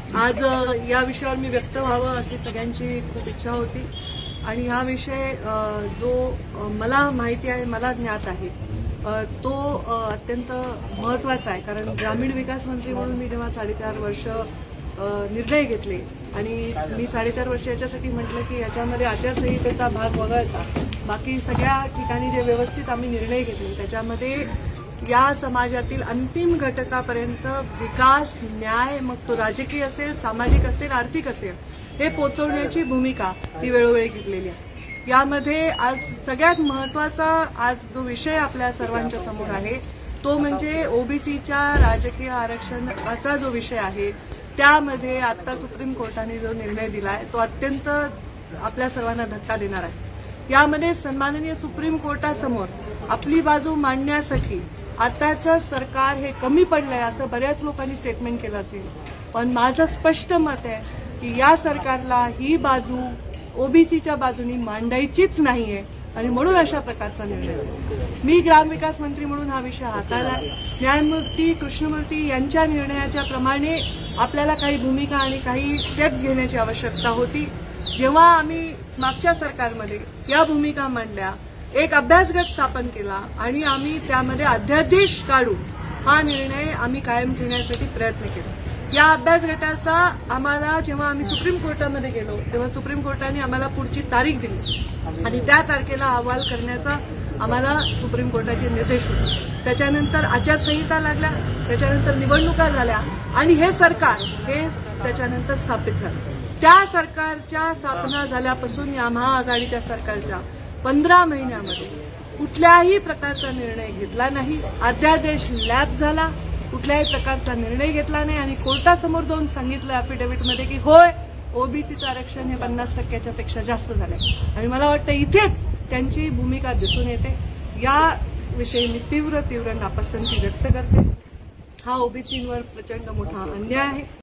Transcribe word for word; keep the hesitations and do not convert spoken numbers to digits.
आज या विषयावर मी व्यक्त व्हावं अशी सगळ्यांची खूप इच्छा होती आणि हा विषय जो मला माहिती आहे, मला ज्ञात आहे, तो अत्यंत महत्त्वाचा आहे. कारण ग्रामीण विकास मंत्री म्हणून मी जेव्हा साडेचार वर्ष निर्णय घेतले आणि मी साडेचार वर्ष याच्यासाठी म्हटलं की याच्यामध्ये आचारसंहितेचा भाग वगळता बाकी सगळ्या ठिकाणी जे व्यवस्थित आम्ही निर्णय घेतले त्याच्यामध्ये या समाजातील अंतिम घटकापर्यंत विकास, न्याय, मग तो राजकीय असेल, सामाजिक असेल, आर्थिक असेल, हे पोहोचवण्याची भूमिका ती वेळोवेळी घेतलेली आहे. यामध्ये आज सगळ्यात महत्त्वाचा आज जो विषय आपल्या सर्वांच्या समोर आहे तो म्हणजे ओबीसीच्या राजकीय आरक्षणाचा जो विषय आहे. त्यामध्ये आता सुप्रीम कोर्टाने जो निर्णय दिलाय तो अत्यंत आपल्या सर्वांना धक्का देणार आहे. यामध्ये सन्माननीय सुप्रीम कोर्टासमोर आपली बाजू मांडण्यासाठी आताचं सरकार हे कमी पडलंय असं बऱ्याच लोकांनी स्टेटमेंट केलं असेल, पण माझं स्पष्ट मत आहे की या सरकारला ही बाजू ओबीसीच्या बाजूनी मांडायचीच नाहीये आणि म्हणून अशा प्रकारचा निर्णय झाला. मी ग्रामविकास मंत्री म्हणून हा विषय हाताळला. न्यायमूर्ती कृष्णमूर्ती यांच्या निर्णयाच्या प्रमाणे आपल्याला काही भूमिका आणि काही स्टेप्स घेण्याची आवश्यकता होती. जेव्हा आम्ही मागच्या सरकारमध्ये या भूमिका मांडल्या, एक अभ्यास गट स्थापन केला आणि आम्ही त्यामध्ये अध्यादेश काढून हा निर्णय आम्ही कायम ठेवण्यासाठी प्रयत्न केला. या अभ्यास गटाचा आम्हाला जेव्हा आम्ही सुप्रीम कोर्टामध्ये गेलो तेव्हा सुप्रीम कोर्टाने आम्हाला पुढची तारीख दिली आणि त्या तारखेला अहवाल करण्याचा आम्हाला सुप्रीम कोर्टाचे निर्देश होते. त्याच्यानंतर आचारसंहिता लागल्या, त्याच्यानंतर निवडणुका झाल्या आणि हे सरकार हे त्याच्यानंतर स्थापित झालं. त्या सरकारच्या स्थापना झाल्यापासून या महाआघाडीच्या सरकारच्या पंधरा महिन्यामध्ये कुठल्याही प्रकारचा निर्णय घेतला नाही. अध्यादेश लॅप झाला, कुठल्याही प्रकारचा निर्णय घेतला नाही आणि कोर्टासमोर जाऊन सांगितलं अॅफिडेव्हिटमध्ये की होय, ओबीसीचं आरक्षण हे पन्नास टक्क्याच्या पेक्षा जास्त झालंय. आणि मला वाटतं इथेच त्यांची भूमिका दिसून येते. या विषयी मी तीव्र तीव्र नापसंती व्यक्त करते. हा ओबीसींवर प्रचंड मोठा अन्याय आहे.